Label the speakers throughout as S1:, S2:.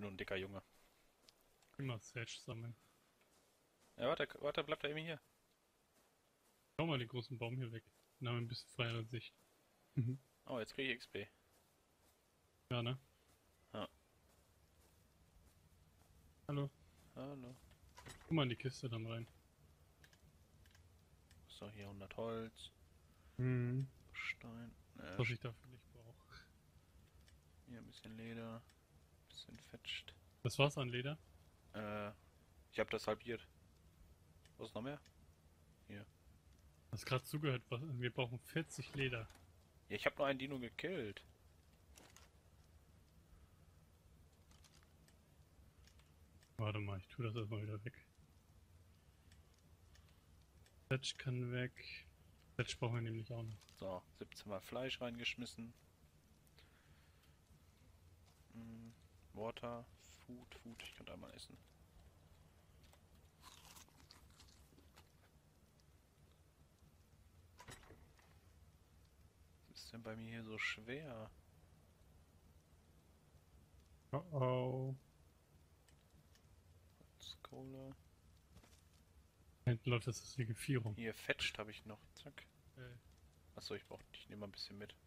S1: bin nur ein dicker Junge.
S2: Immer Thatch sammeln.
S1: Ja, warte, bleib da eben hier.
S2: Schau mal den großen Baum hier weg. Dann haben wir ein bisschen freiere Sicht. Mhm.
S1: Oh, jetzt krieg ich XP.
S2: Ja, ne?
S1: Ja,
S2: Hallo.
S1: hallo.
S2: Guck mal in die Kiste dann rein.
S1: So, hier 100 Holz.
S2: Mhm.
S1: Stein.
S2: Was ich dafür nicht brauche.
S1: Hier ein bisschen Leder. Bisschen fetscht.
S2: Das war's an Leder.
S1: Äh, ich habe das halbiert. Was ist noch mehr? Hier.
S2: Hast gerade zugehört, wir brauchen 40 Leder.
S1: Ja, ich habe nur einen Dino gekillt.
S2: Warte mal, ich tue das erstmal wieder weg. Thatch kann weg. Thatch brauchen wir nämlich auch noch.
S1: So, 17 Mal Fleisch reingeschmissen. Mm, Water, Food. Ich könnte einmal essen. Was ist denn bei mir hier so schwer?
S2: Oh oh.
S1: Kohle.
S2: Hinten läuft das die Vierung.
S1: Hier fetscht habe ich noch. Zack.
S2: Äh,
S1: Achso, ich nehme mal ein bisschen mit.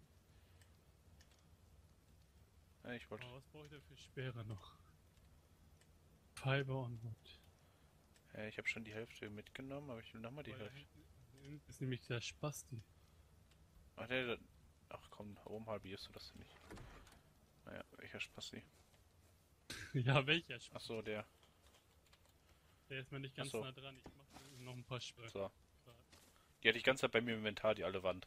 S1: Ja, ich wollte.
S2: was brauche ich denn für Speere noch? Fiber und Wood.
S1: Ich habe schon die Hälfte mitgenommen, aber ich will nochmal die
S2: Weil da
S1: Hälfte.
S2: hinten ist nämlich der Spasti.
S1: Ach, ach komm, warum halbierst du das denn nicht? Naja, welcher Spassi?
S2: Ja, welcher Spasti?
S1: Achso, der.
S2: Der ist mir nicht ganz
S1: Achso,
S2: nah dran. Ich mache noch ein paar Speere.
S1: so. Die hatte ich die ganze Zeit bei mir im Inventar, die alle Wand.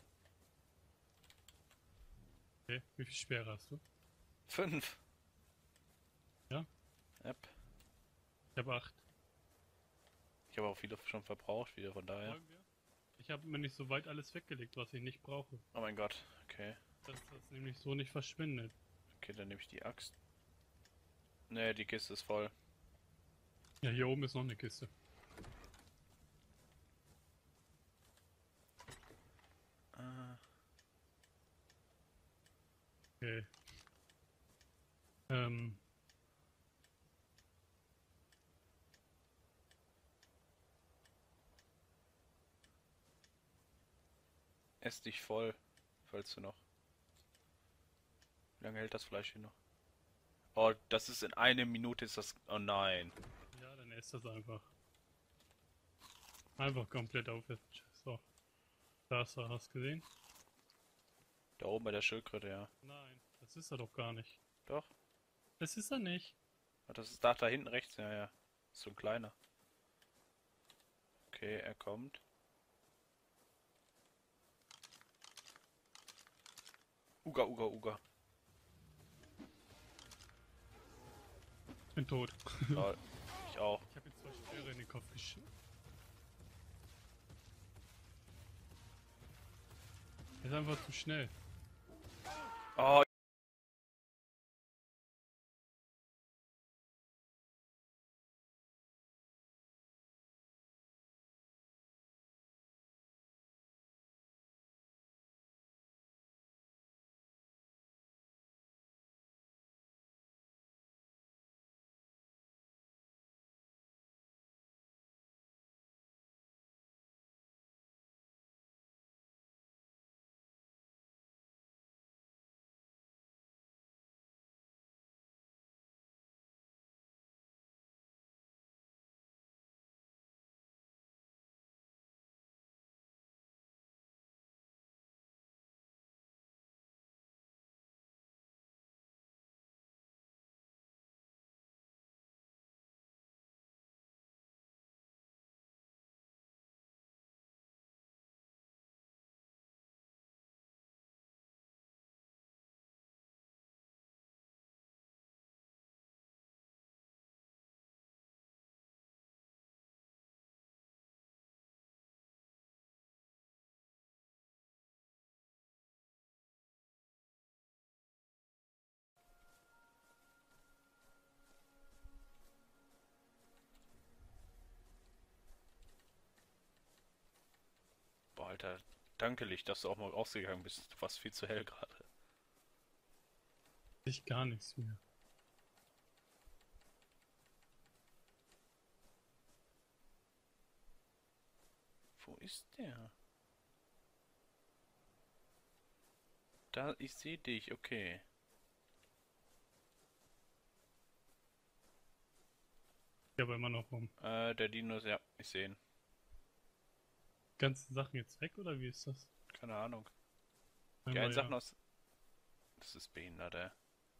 S2: Okay, wie viel Speere hast du?
S1: 5.
S2: Ja?
S1: Yep.
S2: Ich habe 8.
S1: Ich habe auch viele schon verbraucht, wieder von daher.
S2: Wollen wir? Ich habe mir nicht so weit alles weggelegt, was ich nicht brauche.
S1: Oh mein Gott, okay.
S2: Dass das nämlich so nicht verschwindet.
S1: Okay, dann nehme ich die Axt. Ne, die Kiste ist voll.
S2: Ja, hier oben ist noch eine Kiste.
S1: Ah,
S2: Okay. Ähm,
S1: ess dich voll, falls du noch. Wie lange hält das Fleisch hier noch? Oh, das ist in 1 Minute ist das. Oh nein.
S2: ja, dann esst das einfach. Einfach komplett aufessen. So, da hast du, hast gesehen?
S1: Da oben bei der Schildkröte, ja.
S2: Nein, das ist er doch gar nicht.
S1: Doch.
S2: Das ist er nicht.
S1: Ah, das ist da hinten rechts, ja, ja. Ist so ein kleiner. Okay, er kommt. Uga, Uga, Uga.
S2: Ich bin tot.
S1: Lol. Ich auch.
S2: Ich habe ihm 2 Speere in den Kopf geschossen. Er ist einfach zu schnell.
S1: Oh, boah, Alter. Danke, Licht, dass du auch mal rausgegangen bist. Du warst viel zu hell gerade.
S2: Ich gar nichts mehr.
S1: ist der? Da, ich sehe dich, okay.
S2: Ja, aber immer noch rum.
S1: Der Dino ist, ja, ich sehe ihn.
S2: Ganzen Sachen jetzt weg oder wie ist das?
S1: Keine Ahnung. Die
S2: Einmal
S1: einen Sachen
S2: ja.
S1: aus... Das ist behindert, ey.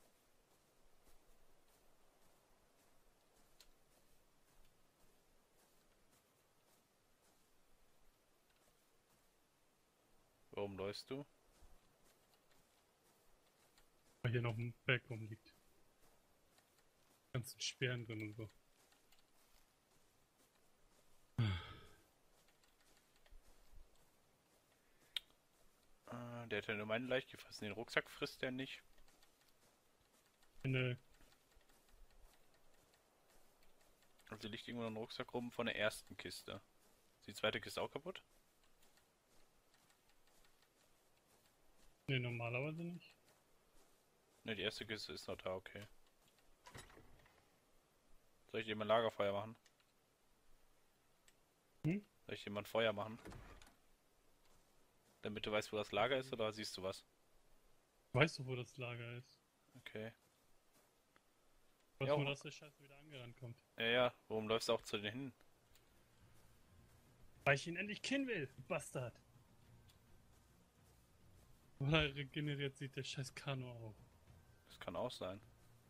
S1: Warum läufst du?
S2: Weil hier noch ein Berg rumliegt. Ganzen Sperren drin und so.
S1: Der hat ja nur meinen leicht gefressen. Den Rucksack frisst der nicht.
S2: Eine,
S1: Also liegt irgendwo noch ein Rucksack rum von der ersten Kiste. Ist die zweite Kiste auch kaputt?
S2: nee, normalerweise nicht.
S1: Ne, die erste Kiste ist noch da, okay. Soll ich dir mal ein Lagerfeuer machen?
S2: Hm?
S1: Soll ich dir mal ein Feuer machen? Damit du weißt, wo das Lager ist, oder siehst du was?
S2: Weißt du, wo das Lager ist?
S1: Okay.
S2: Weißt
S1: Ja,
S2: du, dass der Scheiße wieder angerannt kommt?
S1: Ja, ja. Warum läufst du auch zu denen hin?
S2: Weil ich ihn endlich kennen will, du Bastard! Oder regeneriert sich der scheiß Kano auch?
S1: Das kann auch sein.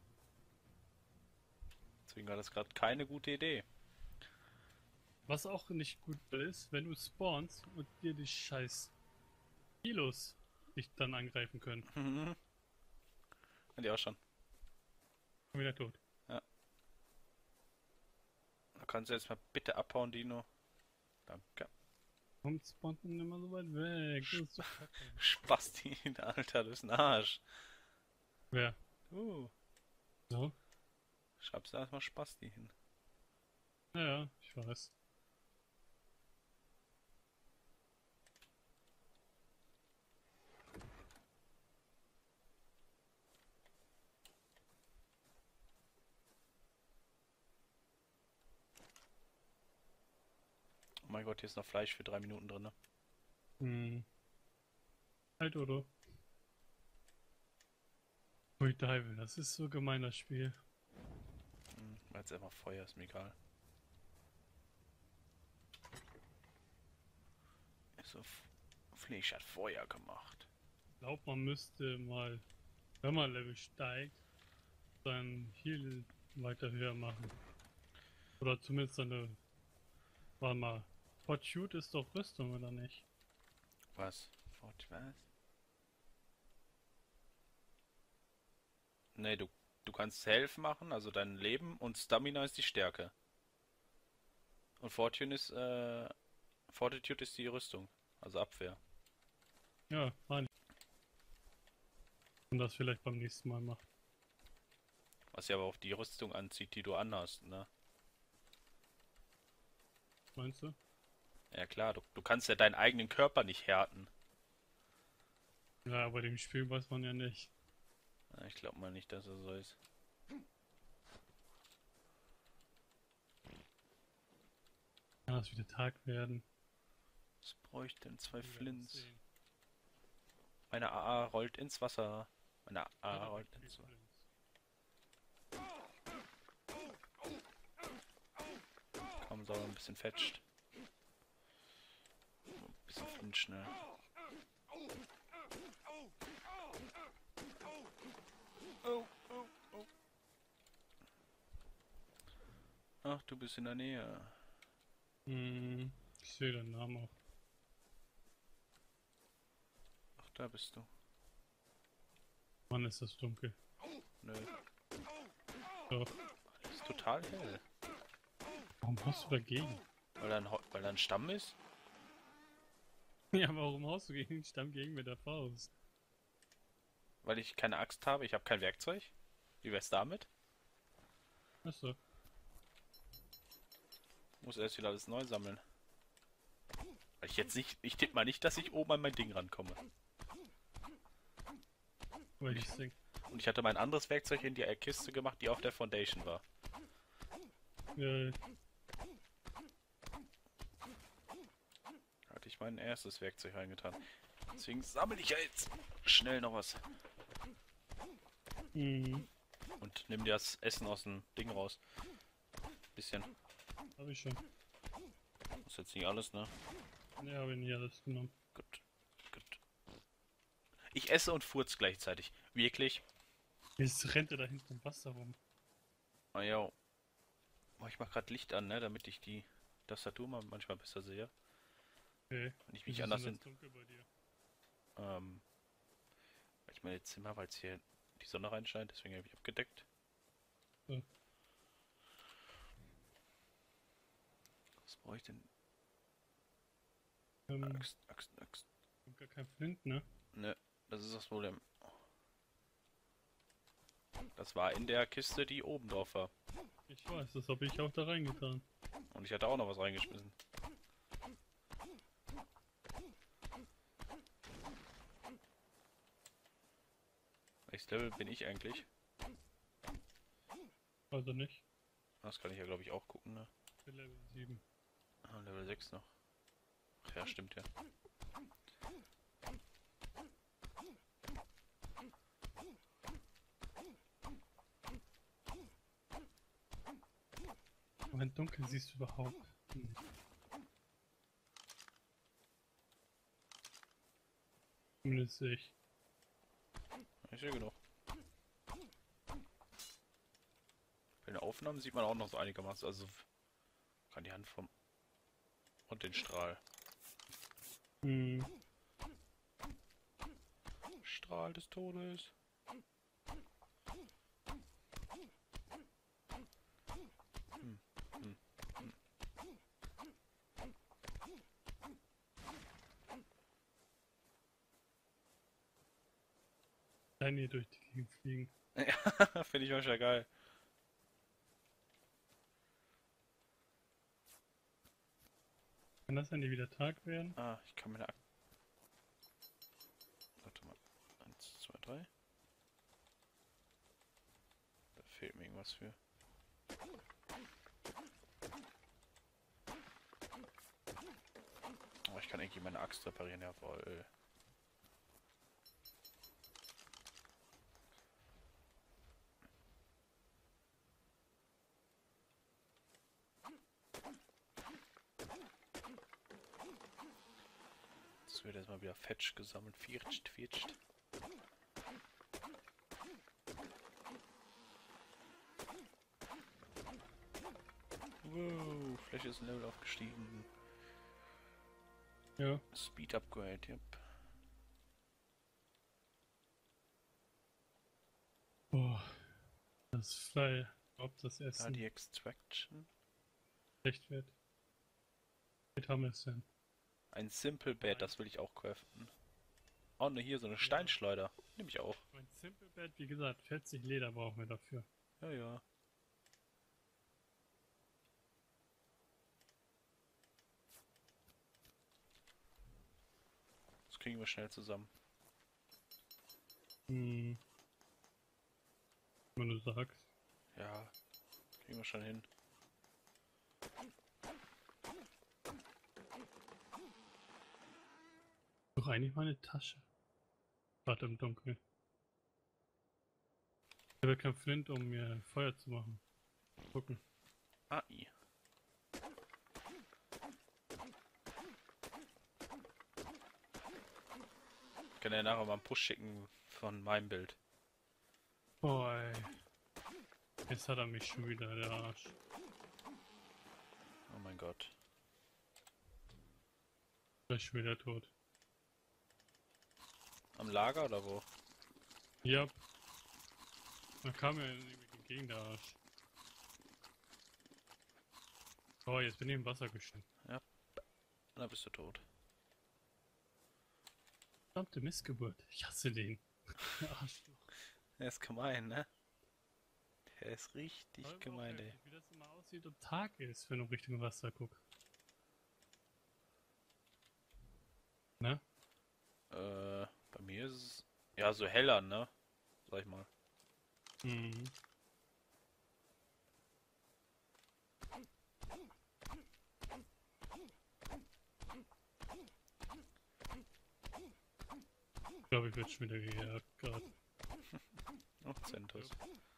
S1: Deswegen war das gerade keine gute Idee.
S2: Was auch nicht gut ist, wenn du spawnst und dir die scheiß Kilos dich dann angreifen können.
S1: Mhm. Hat die auch schon.
S2: Bin wieder tot.
S1: Da kannst du jetzt mal bitte abhauen, Dino. Danke.
S2: Warum spawnt man immer so weit weg? Das ist so kacke.
S1: Spastin, Alter, du bist ein Arsch.
S2: Wer? So?
S1: Schreibst du erstmal Spasti hin.
S2: Ja, ich weiß.
S1: Oh mein Gott, hier ist noch Fleisch für 3 Minuten drin. Ne?
S2: Hm. Halt, oder? Ui, Dive, das ist so gemein, das Spiel.
S1: Weil jetzt einfach Feuer ist, mir egal. So, Fleisch hat Feuer gemacht.
S2: Ich glaube, man müsste mal, wenn man Level steigt, sein Heal weiter höher machen. Oder zumindest seine. Warte mal. Hot Shoot ist doch Rüstung, oder nicht?
S1: Was? Fort was? Nee, du kannst Health machen, also dein Leben, und Stamina ist die Stärke. Und Fortitude ist die Rüstung, also Abwehr.
S2: Ja, meine ich. Und das vielleicht beim nächsten Mal machen.
S1: Was ja aber auch die Rüstung anzieht, die du anhast, ne?
S2: Meinst du?
S1: Ja klar, du kannst ja deinen eigenen Körper nicht härten.
S2: Ja, aber dem Spiel weiß man ja nicht.
S1: Ja, ich glaube mal nicht, dass er so ist.
S2: Kann es wieder Tag werden.
S1: Was bräuchte denn 2
S2: Wir werden
S1: Flints?
S2: sehen.
S1: Meine AA rollt ins Wasser. Meine AA
S2: Ja,
S1: rollt
S2: okay,
S1: ins Wasser. Komm, sauber ein bisschen fetscht. Ein bisschen Flint schnell. Oh, oh, oh. Ach, du bist in der Nähe.
S2: Hm, ich sehe den Namen auch.
S1: Ach, da bist du.
S2: Mann, ist das dunkel.
S1: Nö,
S2: Doch.
S1: ist total hell.
S2: Warum haust du dagegen?
S1: Weil da ein Stamm ist?
S2: Ja, warum haust du gegen den Stamm gegen mit der Faust?
S1: Weil ich keine Axt habe, ich habe kein Werkzeug. Wie wär's damit?
S2: Achso.
S1: Muss erst wieder alles neu sammeln. Weil ich jetzt nicht, ich tippe mal nicht, dass ich oben an mein Ding rankomme.
S2: Welches Ding?
S1: Und ich hatte mein anderes Werkzeug in die Kiste gemacht, die auf der Foundation war.
S2: Ja,
S1: ich mein erstes Werkzeug reingetan. Deswegen sammle ich ja jetzt schnell noch was.
S2: Mhm.
S1: Und nimm dir das Essen aus dem Ding raus. Bisschen.
S2: Hab ich schon.
S1: Das ist jetzt nicht alles, ne?
S2: Ne, habe ich nicht alles genommen.
S1: Gut. Gut. Ich esse und furz gleichzeitig. Wirklich?
S2: Jetzt rennt er da hinten im Wasser rum.
S1: Ah ja. Oh, ich mach gerade Licht an, ne? Damit ich die Tastatur mal manchmal besser sehe.
S2: Okay.
S1: Wenn ich
S2: Wieso
S1: mich
S2: ist
S1: anders
S2: denn
S1: hin.
S2: das dunkel bei dir?
S1: Weil ich meine Zimmer, weil es hier die Sonne reinscheint, deswegen habe ich abgedeckt.
S2: Ja.
S1: Was brauche ich denn?
S2: Ich
S1: Axt.
S2: hab gar kein Flint, ne?
S1: Ne, das ist das Problem. Das war in der Kiste, die oben drauf war.
S2: Ich weiß, das habe ich auch da reingetan.
S1: Und ich hatte auch noch was reingeschmissen. Welches Level bin ich eigentlich?
S2: Also nicht.
S1: Das kann ich ja glaube ich auch gucken, ne?
S2: Für Level 7.
S1: Ah, Level 6 noch. Ach ja, stimmt ja.
S2: Aber im Dunkeln siehst du überhaupt nicht. Zumindest ich.
S1: Ich sehe genug. Bei den Aufnahmen sieht man auch noch so einigermaßen, also kann die Hand vom und den Strahl.
S2: Hm.
S1: Strahl des Todes.
S2: Nein, hier durch die Gegend fliegen.
S1: Ja, finde ich manchmal geil.
S2: Kann das denn nicht wieder Tag werden?
S1: Ah, ich kann meine Warte mal. 1, 2, 3. Da fehlt mir irgendwas für. Oh, ich kann irgendwie meine Axt reparieren, jawohl. Jetzt wird erstmal wieder Fetch gesammelt. Viertscht. Wow, Fläche ist ein Level aufgestiegen.
S2: Ja.
S1: Speed Upgrade, yep.
S2: Boah. Das Fly. Ob das
S1: Da
S2: Essen
S1: die Extraction.
S2: schlecht wird. Was haben wir es denn?
S1: Ein Simple Bed, das will ich auch craften. Oh ne, hier so eine Steinschleuder. Nehme ich auch.
S2: Mein Simple Bed, wie gesagt, 40 Leder brauchen wir dafür.
S1: Ja, ja. Das kriegen wir schnell zusammen.
S2: Hm. Wenn du sagst.
S1: Ja, kriegen wir schon hin.
S2: Doch eigentlich meine Tasche. Warte im Dunkeln. Ich habe kein Flint, um mir Feuer zu machen. Gucken.
S1: AI. Ich kann ja nachher mal einen Push schicken von meinem Bild.
S2: Boah, ey. Jetzt hat er mich schon wieder, der Arsch.
S1: Oh mein Gott.
S2: Er ist schon wieder tot.
S1: Am Lager oder wo?
S2: Ja. Da kam er irgendwie gegen der Arsch. Oh, jetzt bin ich im Wasser geschwommen.
S1: Da bist du tot.
S2: Verdammte Missgeburt. Ich hasse den. Arschloch.
S1: Der ist gemein, ne? Der ist richtig
S2: Aber
S1: gemein,
S2: auch
S1: ey.
S2: heftig, wie das immer aussieht, ob Tag ist, wenn du Richtung Wasser guckst. Ne?
S1: Bei mir ist es ja so heller, ne? Sag ich mal.
S2: Mhm. Ich glaube, ich werde schon wieder gejagt gerade.
S1: Oh, Centos.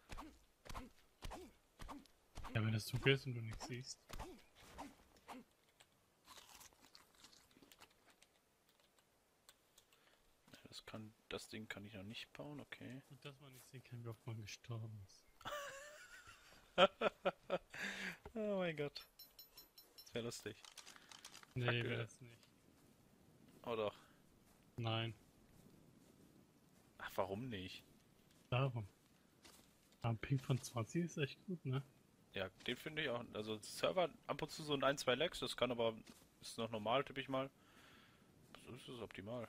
S2: Ja, wenn das dunkel ist und du nichts siehst.
S1: Das Ding kann ich noch nicht bauen, okay.
S2: Und dass man nicht sehen kann, wie oft man gestorben ist.
S1: Oh mein Gott. Das wäre lustig.
S2: Nee,
S1: Kacke.
S2: wäre das nicht.
S1: Oh doch.
S2: Nein,
S1: Ach, warum nicht?
S2: darum. Aber ein Ping von 20 ist echt gut, ne?
S1: Ja, den finde ich auch. Also Server ab und zu so ein 2 Lags, das kann aber, ist noch normal, tippe ich mal. So ist es optimal.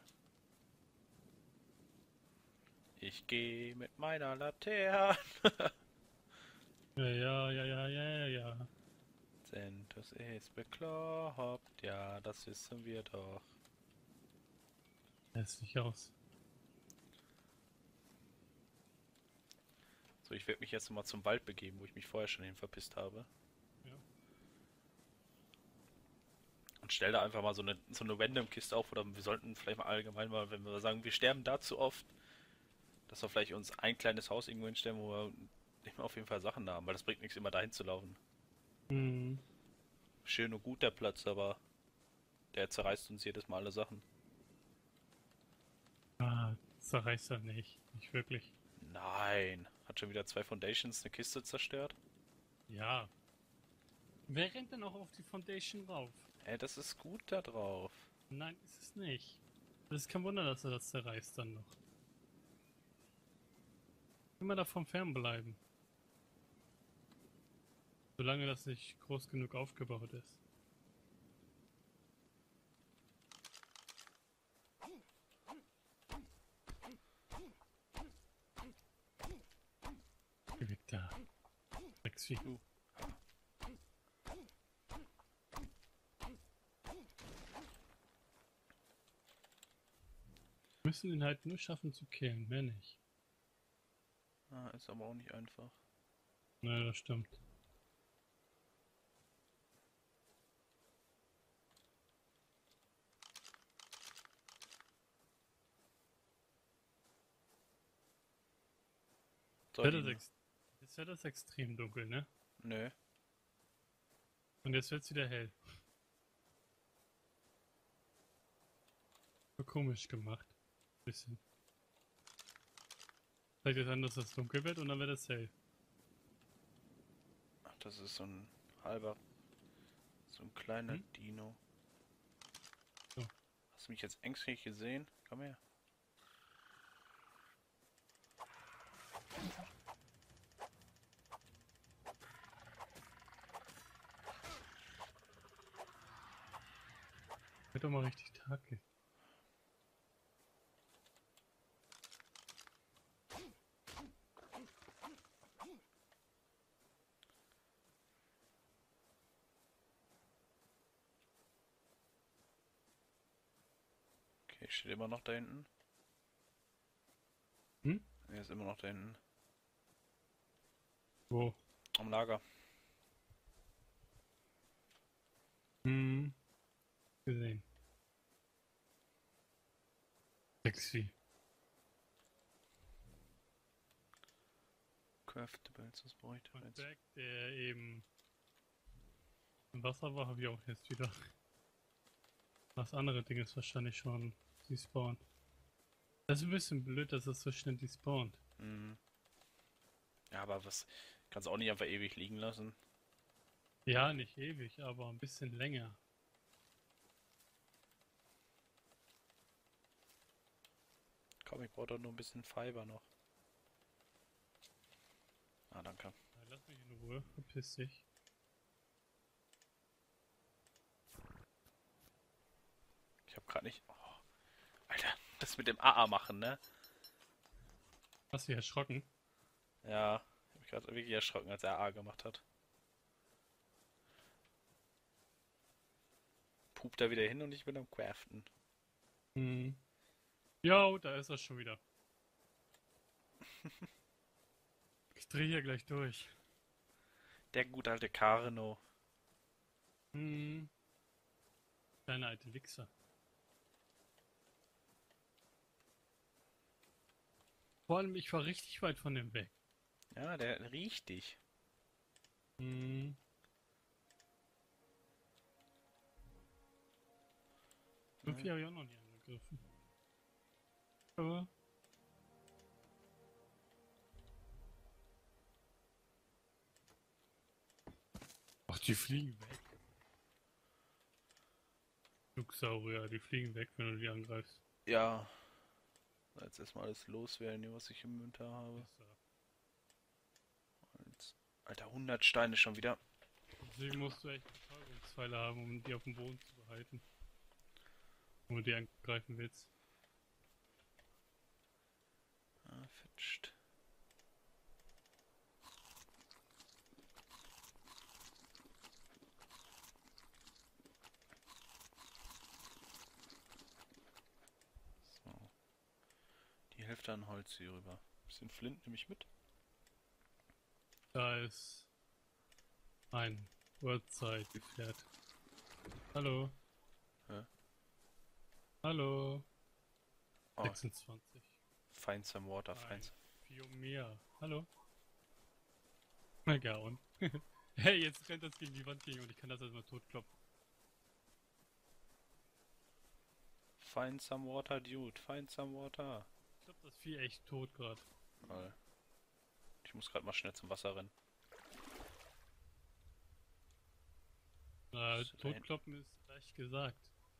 S1: Ich gehe mit meiner Laterne.
S2: Ja, ja, ja, ja, ja, ja, ja.
S1: Centos ist bekloppt, ja, das wissen wir doch.
S2: Hässlich aus.
S1: So, ich werde mich jetzt mal zum Wald begeben, wo ich mich vorher schon hin verpisst habe.
S2: Ja.
S1: Und stell da einfach mal so eine Random-Kiste auf. Oder wir sollten vielleicht mal allgemein mal, wenn wir sagen, wir sterben da zu oft, dass wir vielleicht uns ein kleines Haus irgendwo hinstellen, wo wir immer auf jeden Fall Sachen haben. Weil das bringt nichts, immer dahin zu laufen.
S2: Hm.
S1: Schön und gut der Platz, aber der zerreißt uns jedes Mal alle Sachen.
S2: Ah, zerreißt er nicht. Nicht wirklich.
S1: Nein. Hat schon wieder 2 Foundations eine Kiste zerstört?
S2: Ja. Wer rennt denn auch auf die Foundation rauf?
S1: Ey, das ist gut da drauf.
S2: Nein, ist es nicht. Das ist kein Wunder, dass er das zerreißt dann noch. Immer davon fernbleiben. Solange das nicht groß genug aufgebaut ist. Geh weg da. Drecksvieh. Wir müssen ihn halt nur schaffen zu killen, mehr nicht.
S1: Ah, ist aber auch nicht einfach.
S2: Naja, das stimmt.
S1: Soll
S2: Jetzt
S1: ihn?
S2: wird das extrem dunkel, ne?
S1: Nö.
S2: Und jetzt wird's wieder hell. So komisch gemacht. Bisschen. Vielleicht ist dann, dass es dunkel wird und dann wird es hell.
S1: Ach, das ist so ein halber, so ein kleiner
S2: Hm?
S1: Dino.
S2: So.
S1: Hast du mich jetzt ängstlich gesehen? Komm her.
S2: Wird doch mal richtig Tag gehen.
S1: Okay, steht immer noch da hinten.
S2: Hm?
S1: Er ist immer noch da hinten.
S2: Wo?
S1: Am Lager.
S2: Hm. Gesehen. Sexy.
S1: Craftables, was brauche ich da
S2: Mein
S1: jetzt?
S2: Berg, der eben im Wasser war, habe ich auch jetzt wieder. Das andere Ding ist wahrscheinlich schon despawned. Das ist ein bisschen blöd, dass es so schnell despawnt.
S1: Hm. Ja, aber was? Kannst auch nicht einfach ewig liegen lassen.
S2: Ja, nicht ewig, aber ein bisschen länger.
S1: Komm, ich brauche doch nur ein bisschen Fiber noch. Ah, danke.
S2: Ja, lass mich in Ruhe, verpiss dich.
S1: Ich habe gerade nicht. Oh, Alter, das mit dem AA machen, ne?
S2: Hast du dich erschrocken?
S1: Ja, ich habe mich gerade wirklich erschrocken, als er AA gemacht hat. Pupt da wieder hin und ich bin am Craften.
S2: Hm. Jo, da ist er schon wieder. Ich drehe hier gleich durch.
S1: Der gute alte Karno.
S2: Hm. Kleine alte Wichser. Vor allem, ich war richtig weit von dem weg.
S1: Ja, der riecht dich.
S2: Hm. So viel habe ich auch noch nie angegriffen. Aber ach, die fliegen weg. Flugsaurier, die fliegen weg, wenn du die angreifst.
S1: Ja. Jetzt erstmal alles loswerden, hier, was ich im Inventar habe.
S2: Besser.
S1: Alter, 100 Steine schon wieder.
S2: Deswegen musst du echt Betäubungspfeile haben, um die auf dem Boden zu behalten. Wenn du die angreifen willst.
S1: Ah, fetscht. So. Die Hälfte an Holz hier rüber. Bisschen Flint nehme ich mit.
S2: Da ist ein Uhrzeitgefährt. Hallo?
S1: Hä?
S2: Hallo?
S1: Oh,
S2: 26.
S1: find some water,
S2: Ein
S1: find.
S2: Fiomea. Hallo? Na ja, und? Hey, jetzt rennt das gegen die Wand gegen und ich kann das erstmal totkloppen.
S1: Find some water, dude. Find some water.
S2: Ich glaube, das Vieh echt tot gerade.
S1: Weil ich muss gerade mal schnell zum Wasser rennen. Ist da hinten?
S2: Totkloppen ist leicht gesagt.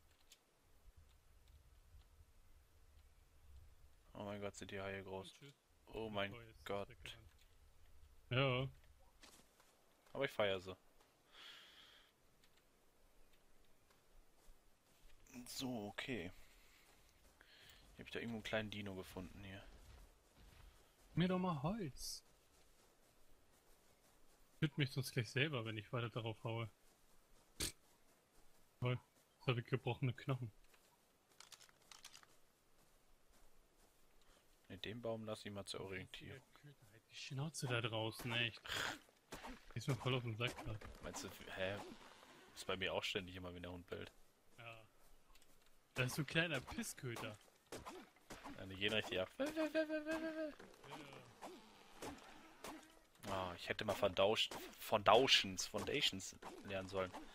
S1: Oh mein Gott, sind die Haie groß.
S2: Und tschüss.
S1: Oh mein
S2: jetzt ist
S1: Gott.
S2: weggerannt. Ja,
S1: Aber ich feiere sie. So, okay. Hier habe ich da irgendwo einen kleinen Dino gefunden hier.
S2: mir doch mal Holz. Tötet mich sonst gleich selber, wenn ich weiter darauf haue. Toll. Jetzt habe ich gebrochene Knochen.
S1: Ne, den Baum lasse ich mal zur Orientierung.
S2: Halt die Schnauze da draußen, echt. Ist mir voll auf den Sack gerade.
S1: Meinst du, hä? Ist bei mir auch ständig immer, wenn der Hund bellt.
S2: Ja. Das ist so ein kleiner Pissköter.
S1: Ja, die gehen richtig ab. Ah, ich hätte mal Foundations lernen sollen.